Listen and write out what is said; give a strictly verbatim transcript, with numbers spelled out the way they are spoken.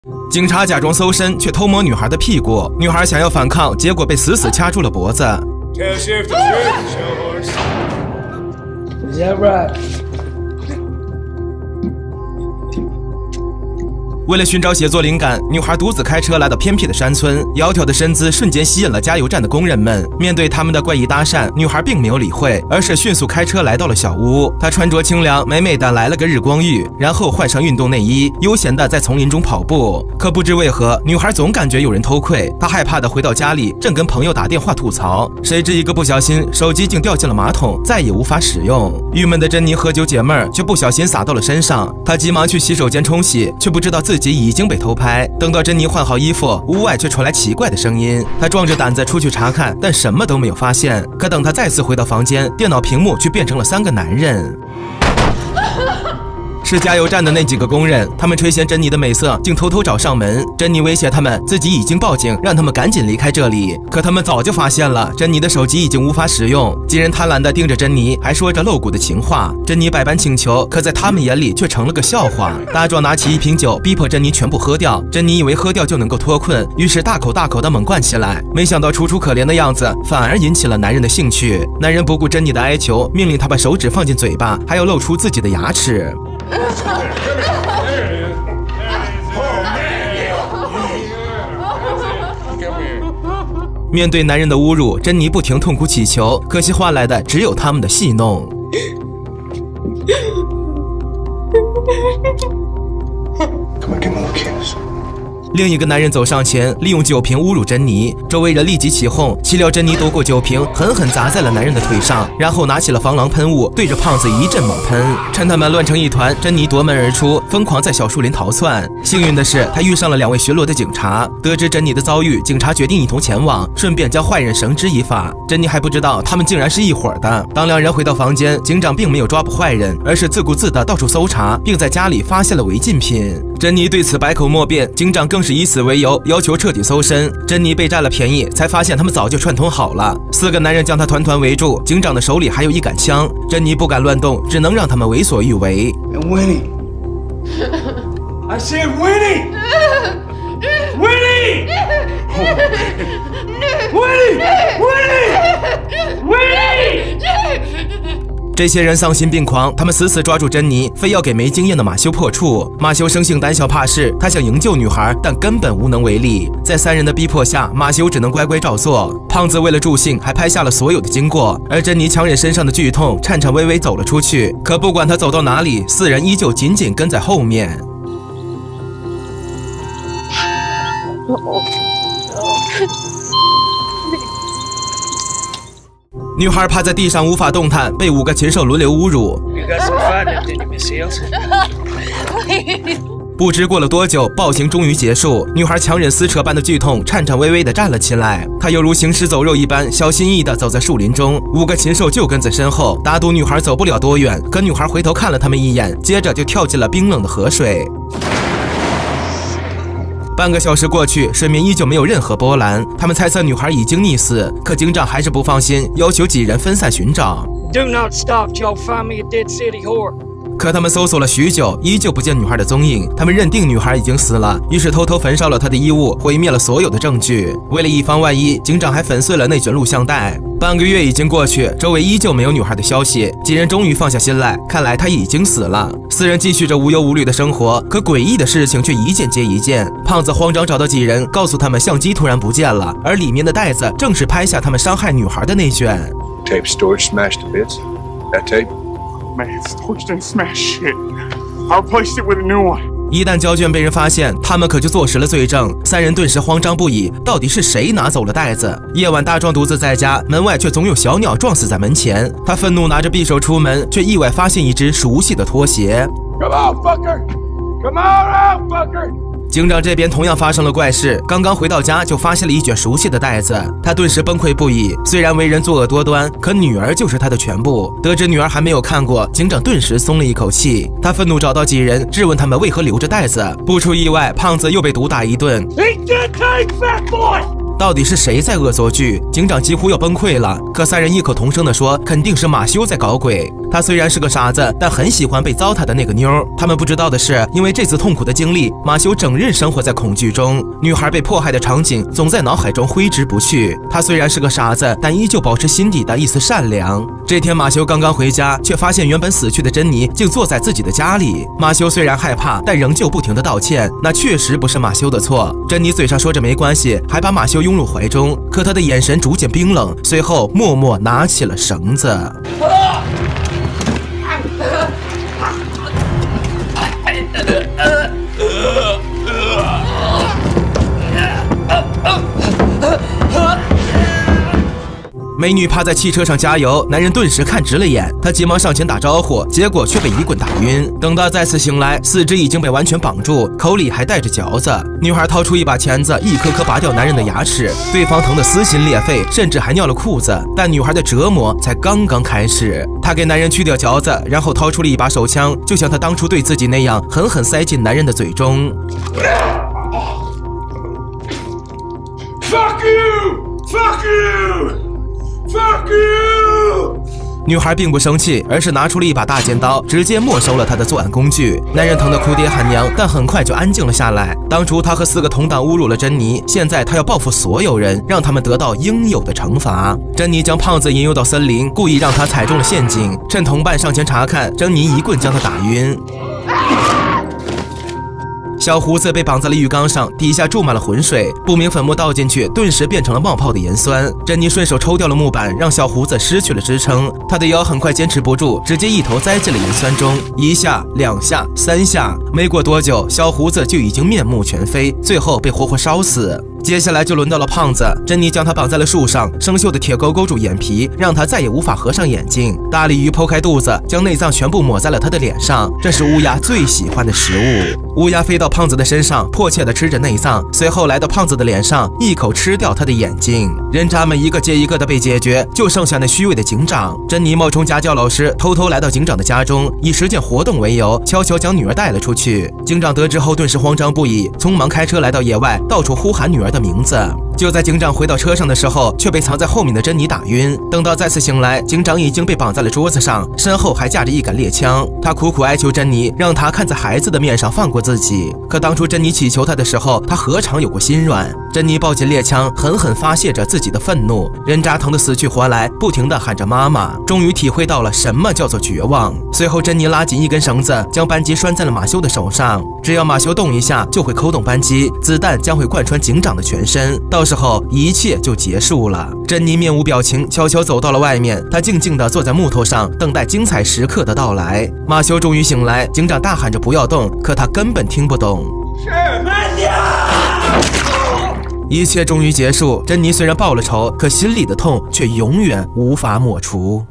警察假装搜身，却偷摸女孩的屁股。女孩想要反抗，结果被死死掐住了脖子。 Is that right? 为了寻找写作灵感，女孩独自开车来到偏僻的山村，窈窕的身姿瞬间吸引了加油站的工人们。面对他们的怪异搭讪，女孩并没有理会，而是迅速开车来到了小屋。她穿着清凉，美美的来了个日光浴，然后换上运动内衣，悠闲的在丛林中跑步。可不知为何，女孩总感觉有人偷窥，她害怕的回到家里，正跟朋友打电话吐槽，谁知一个不小心，手机竟掉进了马桶，再也无法使用。郁闷的珍妮喝酒解闷儿，却不小心洒到了身上。她急忙去洗手间冲洗，却不知道自己已经被偷拍。等到珍妮换好衣服，屋外却传来奇怪的声音。她壮着胆子出去查看，但什么都没有发现。可等她再次回到房间，电脑屏幕却变成了三个男人。是加油站的那几个工人，他们垂涎珍妮的美色，竟偷偷找上门。珍妮威胁他们自己已经报警，让他们赶紧离开这里。可他们早就发现了，珍妮的手机已经无法使用。几人贪婪地盯着珍妮，还说着露骨的情话。珍妮百般请求，可在他们眼里却成了个笑话。大壮拿起一瓶酒，逼迫珍妮全部喝掉。珍妮以为喝掉就能够脱困，于是大口大口地猛灌起来。没想到楚楚可怜的样子，反而引起了男人的兴趣。男人不顾珍妮的哀求，命令她把手指放进嘴巴，还要露出自己的牙齿。面对男人的侮辱，珍妮不停痛哭乞求，可惜换来的只有他们的戏弄。另一个男人走上前，利用酒瓶侮辱珍妮，周围人立即起哄。岂料珍妮夺过酒瓶，狠狠砸在了男人的腿上，然后拿起了防狼喷雾，对着胖子一阵猛喷。趁他们乱成一团，珍妮夺门而出，疯狂在小树林逃窜。幸运的是，他遇上了两位巡逻的警察。得知珍妮的遭遇，警察决定一同前往，顺便将坏人绳之以法。珍妮还不知道他们竟然是一伙的。当两人回到房间，警长并没有抓捕坏人，而是自顾自地到处搜查，并在家里发现了违禁品。珍妮对此百口莫辩，警长更是以此为由要求彻底搜身。珍妮被占了便宜，才发现他们早就串通好了。四个男人将他团团围住，警长的手里还有一杆枪。珍妮不敢乱动，只能让他们为所欲为。 Winnie, I said Winnie, Winnie, Winnie, Winnie, Winnie. 这些人丧心病狂，他们死死抓住珍妮，非要给没经验的马修破处。马修生性胆小怕事，他想营救女孩，但根本无能为力。在三人的逼迫下，马修只能乖乖照做。胖子为了助兴，还拍下了所有的经过。而珍妮强忍身上的剧痛，颤颤巍巍走了出去。可不管他走到哪里，四人依旧紧紧跟在后面。女孩趴在地上无法动弹，被五个禽兽轮流侮辱。不知过了多久，暴行终于结束。女孩强忍撕扯般的剧痛，颤颤巍巍地站了起来。她犹如行尸走肉一般，小心翼翼地走在树林中。五个禽兽就跟在身后，打赌女孩走不了多远。可女孩回头看了他们一眼，接着就跳进了冰冷的河水。半个小时过去，水面依旧没有任何波澜。他们猜测女孩已经溺死，可警长还是不放心，要求几人分散寻找。 Do not stop till you find me a dead city whore. 可他们搜索了许久，依旧不见女孩的踪影。他们认定女孩已经死了，于是偷偷焚烧了她的衣物，毁灭了所有的证据。为了以防万一，警长还粉碎了那卷录像带。半个月已经过去，周围依旧没有女孩的消息。几人终于放下心来，看来她已经死了。四人继续着无忧无虑的生活，可诡异的事情却一件接一件。胖子慌张找到几人，告诉他们相机突然不见了，而里面的袋子正是拍下他们伤害女孩的那卷。 Tape storage smashed to bits. That tape. Man, storage didn't smash shit. I replaced it with a new one. 一旦胶卷被人发现，他们可就坐实了罪证。三人顿时慌张不已，到底是谁拿走了袋子？夜晚，大壮独自在家，门外却总有小鸟撞死在门前。他愤怒拿着匕首出门，却意外发现一只熟悉的拖鞋。 Come on, fucker! Come on out, fucker! 警长这边同样发生了怪事，刚刚回到家就发现了一卷熟悉的袋子，他顿时崩溃不已。虽然为人作恶多端，可女儿就是他的全部。得知女儿还没有看过，警长顿时松了一口气。他愤怒找到几人，质问他们为何留着袋子。不出意外，胖子又被毒打一顿。到底是谁在恶作剧？警长几乎要崩溃了。可三人异口同声地说，肯定是马修在搞鬼。 他虽然是个傻子，但很喜欢被糟蹋的那个妞。他们不知道的是，因为这次痛苦的经历，马修整日生活在恐惧中。女孩被迫害的场景总在脑海中挥之不去。他虽然是个傻子，但依旧保持心底的一丝善良。这天，马修刚刚回家，却发现原本死去的珍妮竟坐在自己的家里。马修虽然害怕，但仍旧不停地道歉。那确实不是马修的错。珍妮嘴上说着没关系，还把马修拥入怀中，可她的眼神逐渐冰冷，随后默默拿起了绳子。美女趴在汽车上加油，男人顿时看直了眼，他急忙上前打招呼，结果却被一棍打晕。等他再次醒来，四肢已经被完全绑住，口里还带着嚼子。女孩掏出一把钳子，一颗颗拔掉男人的牙齿，对方疼得撕心裂肺，甚至还尿了裤子。但女孩的折磨才刚刚开始，她给男人去掉嚼子，然后掏出了一把手枪，就像她当初对自己那样，狠狠塞进男人的嘴中。 Fuck you! Fuck you! Fuck you! 女孩并不生气，而是拿出了一把大尖刀，直接没收了他的作案工具。男人疼得哭爹喊娘，但很快就安静了下来。当初他和四个同党侮辱了珍妮，现在他要报复所有人，让他们得到应有的惩罚。珍妮将胖子引诱到森林，故意让他踩中了陷阱。趁同伴上前查看，珍妮一棍将他打晕。小胡子被绑在了浴缸上，底下注满了浑水，不明粉末倒进去，顿时变成了冒泡的盐酸。珍妮顺手抽掉了木板，让小胡子失去了支撑。他的腰很快坚持不住，直接一头栽进了盐酸中。一下、两下、三下，没过多久，小胡子就已经面目全非，最后被活活烧死。接下来就轮到了胖子，珍妮将他绑在了树上，生锈的铁钩勾住眼皮，让他再也无法合上眼睛。大鲤鱼剖开肚子，将内脏全部抹在了他的脸上，这是乌鸦最喜欢的食物。乌鸦飞到胖子的身上，迫切地吃着内脏，随后来到胖子的脸上，一口吃掉他的眼睛。人渣们一个接一个的被解决，就剩下那虚伪的警长。珍妮冒充家教老师，偷偷来到警长的家中，以实践活动为由，悄悄将女儿带了出去。警长得知后顿时慌张不已，匆忙开车来到野外，到处呼喊女儿的名字。就在警长回到车上的时候，却被藏在后面的珍妮打晕。等到再次醒来，警长已经被绑在了桌子上，身后还架着一杆猎枪。他苦苦哀求珍妮，让他看在孩子的面上放过自己。可当初珍妮祈求他的时候，他何尝有过心软？珍妮抱紧猎枪，狠狠发泄着自己的愤怒。人渣疼得死去活来，不停地喊着妈妈，终于体会到了什么叫做绝望。随后，珍妮拉紧一根绳子，将扳机拴在了马修的手上。只要马修动一下，就会扣动扳机，子弹将会贯穿警长的全身。到时候一切就结束了。珍妮面无表情，悄悄走到了外面。她静静地坐在木头上，等待精彩时刻的到来。马修终于醒来，警长大喊着不要动，可他根本听不懂。一切终于结束。珍妮虽然报了仇，可心里的痛却永远无法抹除。